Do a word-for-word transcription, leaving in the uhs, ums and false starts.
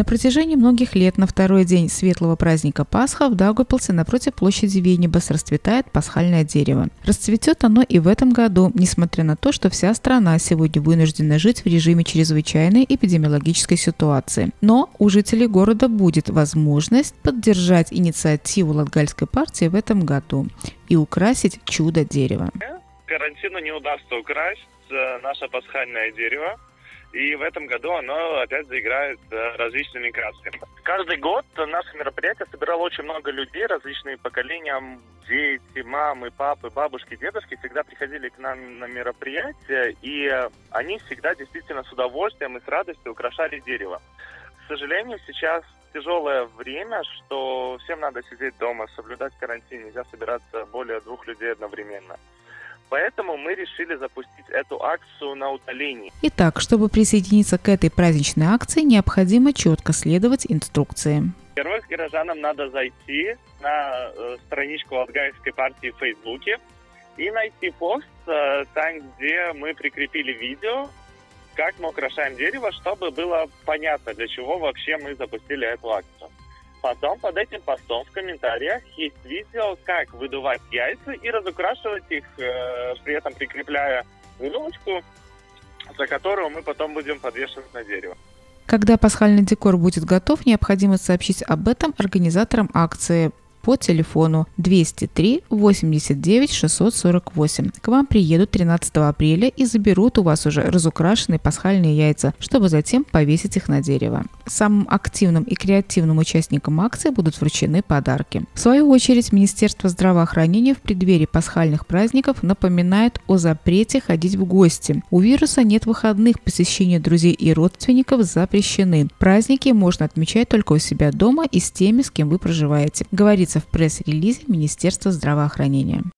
На протяжении многих лет на второй день светлого праздника Пасха в Даугавпилсе напротив площади Венибас расцветает пасхальное дерево. Расцветет оно и в этом году, несмотря на то, что вся страна сегодня вынуждена жить в режиме чрезвычайной эпидемиологической ситуации. Но у жителей города будет возможность поддержать инициативу Латгальской партии в этом году и украсить чудо-дерево. Карантину не удастся украсть наше пасхальное дерево. И в этом году оно опять заиграет различными красками. Каждый год наше мероприятие собирало очень много людей, различные поколения, дети, мамы, папы, бабушки, дедушки всегда приходили к нам на мероприятие, и они всегда действительно с удовольствием и с радостью украшали дерево. К сожалению, сейчас тяжелое время, что всем надо сидеть дома, соблюдать карантин, нельзя собираться более двух людей одновременно. Поэтому мы решили запустить эту акцию на удалении. Итак, чтобы присоединиться к этой праздничной акции, необходимо четко следовать инструкции. Во-первых, горожанам надо зайти на э, страничку Латгальской партии в Фейсбуке и найти пост э, там, где мы прикрепили видео, как мы украшаем дерево, чтобы было понятно, для чего вообще мы запустили эту акцию. Потом под этим постом в комментариях есть видео, как выдувать яйца и разукрашивать их, э, при этом прикрепляя веревочку, за которую мы потом будем подвешивать на дерево. Когда пасхальный декор будет готов, необходимо сообщить об этом организаторам акции по телефону двести три восемьдесят девять шестьсот сорок восемь. К вам приедут тринадцатого апреля и заберут у вас уже разукрашенные пасхальные яйца, чтобы затем повесить их на дерево. Самым активным и креативным участникам акции будут вручены подарки. В свою очередь, Министерство здравоохранения в преддверии пасхальных праздников напоминает о запрете ходить в гости. У вируса нет выходных, посещение друзей и родственников запрещены. Праздники можно отмечать только у себя дома и с теми, с кем вы проживаете, говорится в пресс-релизе Министерства здравоохранения.